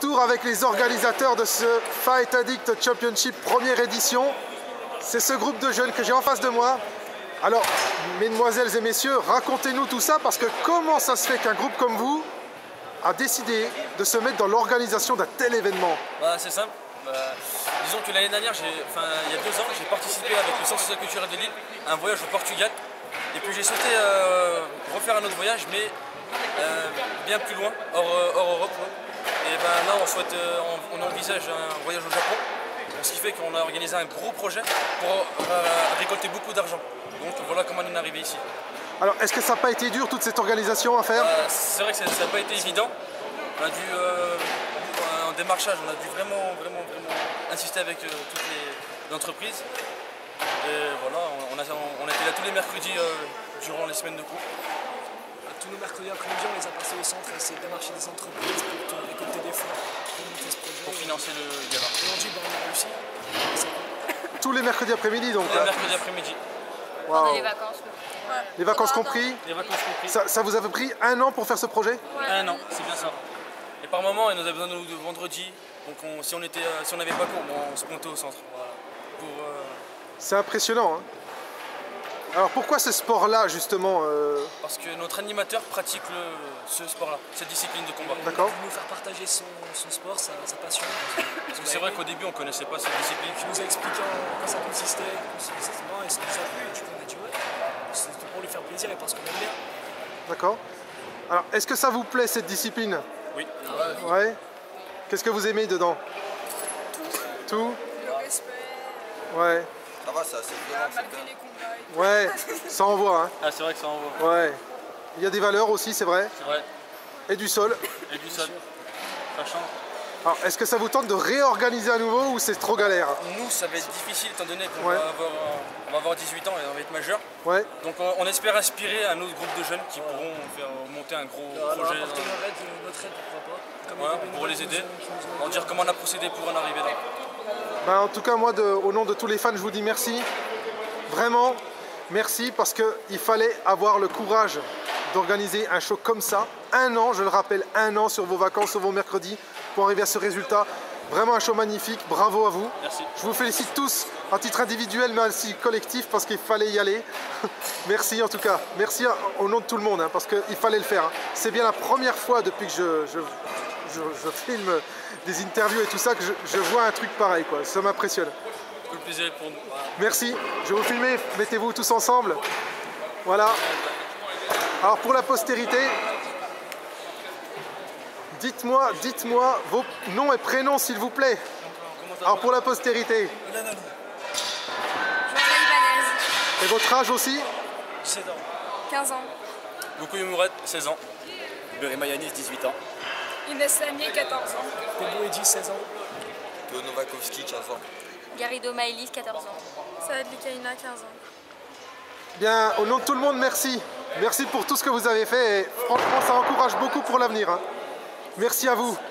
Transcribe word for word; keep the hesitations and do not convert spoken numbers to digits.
retour avec les organisateurs de ce Fight Addict Championship première édition. C'est ce groupe de jeunes que j'ai en face de moi. Alors, mesdemoiselles et messieurs, racontez-nous tout ça, parce que comment ça se fait qu'un groupe comme vous a décidé de se mettre dans l'organisation d'un tel événement? Bah, c'est simple. Bah, disons que l'année dernière, enfin, il y a deux ans, j'ai participé avec le Centre social culturel de Lille à un voyage au Portugal. Et puis j'ai souhaité euh, refaire un autre voyage, mais euh, bien plus loin, hors, hors Europe. Ouais. Et ben là, on, souhaite, euh, on, on envisage un voyage au Japon, ce qui fait qu'on a organisé un gros projet pour euh, récolter beaucoup d'argent. Donc voilà comment on est arrivé ici. Alors, est-ce que ça n'a pas été dur, toute cette organisation à faire? euh, C'est vrai que ça n'a pas été évident. On a dû, euh, en démarchage, on a dû vraiment, vraiment, vraiment insister avec euh, toutes les entreprises. Et voilà, on, on, a, on a été là tous les mercredis euh, durant les semaines de cours. Tous nos mercredis après-midi, on les a passés au centre et essayer de démarcher des entreprises pour récolter des fonds pour monter ce projet. Pour financer le gala. Aujourd'hui, ben, on a réussi. Tous les mercredis après-midi, donc. Tous les mercredis après-midi. Wow. Pendant les vacances. Ouais. Les vacances compris. Les vacances compris. Ça, ça vous avait pris un an pour faire ce projet? Ouais. Un an, c'est bien ça. Et par moment, il nous a besoin de nous de vendredi. Donc on, si on était, si on n'avait pas cours, on se pointait au centre. Voilà. Pour, euh... C'est impressionnant. Hein. Alors pourquoi ce sport-là, justement euh... Parce que notre animateur pratique le, ce sport-là, cette discipline de combat. D'accord. Il nous faire partager son, son sport, sa, sa passion. Parce que c'est vrai qu'au début, on ne connaissait pas cette discipline. Il nous a expliqué en quoi ça consistait, consistement, et ce que ça a plu. Et du coup, on a dit ouais, c'était pour lui faire plaisir et parce qu'on aime bien. D'accord. Alors, est-ce que ça vous plaît, cette discipline? Oui. Ouais. Ouais. Qu'est-ce que vous aimez dedans? Tout. Tout. Le respect. Ouais. Ça va, c'est assez violent. Malgré les combats. Ouais, ça envoie. Hein. Ah, c'est vrai que ça envoie. Ouais. Il y a des valeurs aussi, c'est vrai. C'est vrai. Et du sol. Et du sol. Ça change. Alors, est-ce que ça vous tente de réorganiser à nouveau ou c'est trop galère? Nous, ça va être difficile étant donné qu'on ouais. va, avoir, on va avoir dix-huit ans et on va être majeur. Ouais. Donc on, on espère inspirer un autre groupe de jeunes qui pourront faire monter un gros alors, projet. Alors, apporter notre aide, notre aide, pourquoi pas. Comme ouais, pour les aider. On va dire comment on a procédé pour en arriver là. Ben, en tout cas, moi, de, au nom de tous les fans, je vous dis merci. Vraiment, merci, parce qu'il fallait avoir le courage d'organiser un show comme ça. Un an, je le rappelle, un an sur vos vacances, sur vos mercredis, pour arriver à ce résultat. Vraiment un show magnifique, bravo à vous. Merci. Je vous félicite tous, à titre individuel, mais aussi collectif, parce qu'il fallait y aller. Merci en tout cas, merci au nom de tout le monde, hein, parce qu'il fallait le faire. Hein. C'est bien la première fois depuis que je, je, je, je filme des interviews et tout ça, que je, je vois un truc pareil, quoi. Ça m'impressionne. Tout le plaisir pour nous. Merci, je vais vous filmer, mettez-vous tous ensemble. Voilà. Alors pour la postérité, dites-moi, dites-moi vos noms et prénoms s'il vous plaît. Alors pour la postérité. Et votre âge aussi? dix-sept ans. quinze ans. Goukou Mouret, seize ans. Berima Yanis, dix-huit ans. Inès Lanier, quatorze ans. Kobo Eddy, seize ans. Théo Novakovski, quinze ans. Garrido Maëlys, quatorze ans. Saad Likaina, quinze ans. Bien, au nom de tout le monde, merci. Merci pour tout ce que vous avez fait et franchement, ça encourage beaucoup pour l'avenir. Hein. Merci à vous.